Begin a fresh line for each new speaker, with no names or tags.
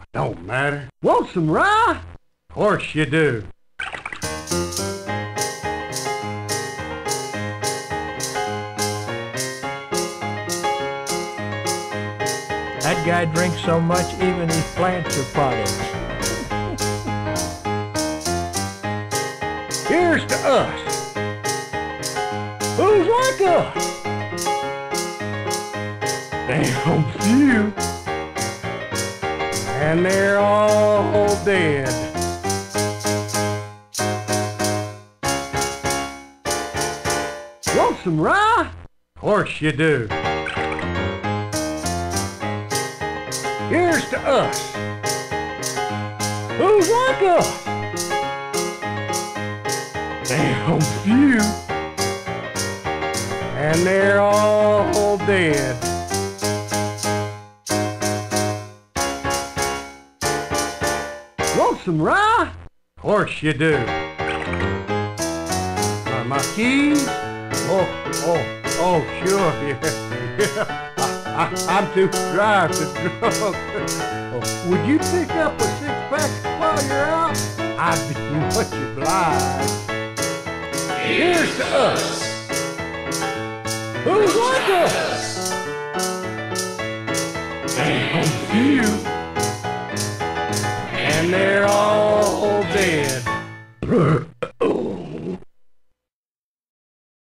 Don't matter. Want some rye? Of course you do.
That guy drinks so much, even his plants are potted.
Here's to us. Who's like us? Damn few. And they're all dead. Want some rye? Of course you do. Here's to us. Who's like us? Damn few. And they're all dead. Want some rye? Of course you do. My keys? Oh, sure. Yeah. I'm too dry to drunk. Would you pick up a six-pack while you're out? I'd be much obliged. Here's to us. Who's like us? Damn few. And they're